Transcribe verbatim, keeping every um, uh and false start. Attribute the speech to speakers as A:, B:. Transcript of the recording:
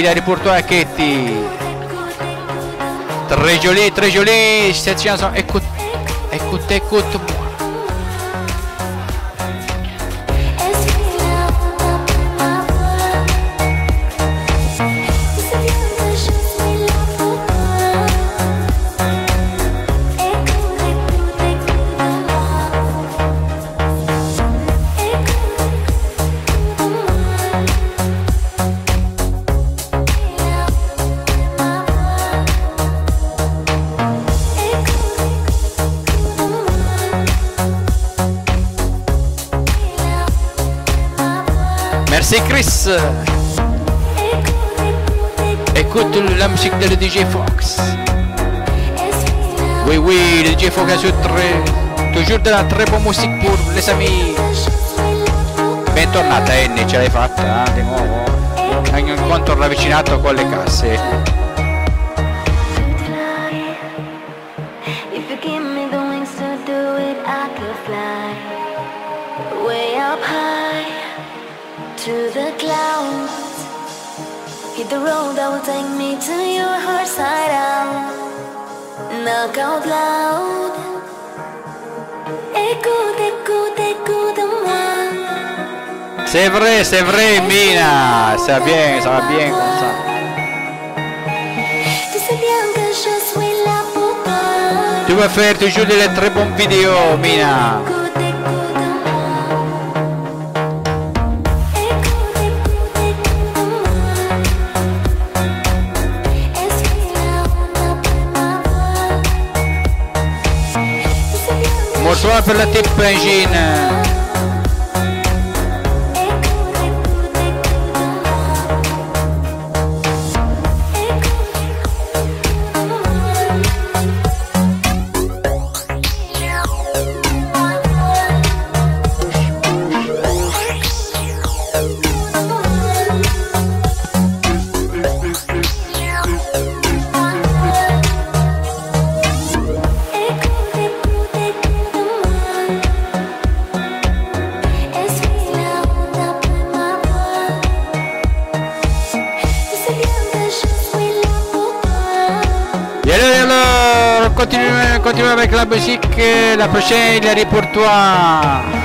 A: Hilary Pourtois Ketty. Très jolie, très jolie cette chanson. Écoute, écoute, écoute-moi. Merci Chris. Écoute la musique de le D J Fox. Oui, oui, le D J Fox a très, toujours de la très bonne musique pour les amis. Bentornata Annie, ce l'hai fatta eh, di nuovo. Hai un incontro ravvicinato con le casse.
B: If you give me the wings to do it, I could fly way up high to the clouds. Hit the road that will take me to your heart side out. Knock out loud. Écoute, écoute, écoute-moi.
A: C'est vrai, c'est vrai, Mina. Ça va bien, ça va bien comme ça.
B: Tu sais bien que je suis là pour toi.
A: Tu vas faire toujours des très bonnes vidéos, Mina. Bonsoir per la tip engine. Continuons avec la musique, la prochaine Hilary Pourtois.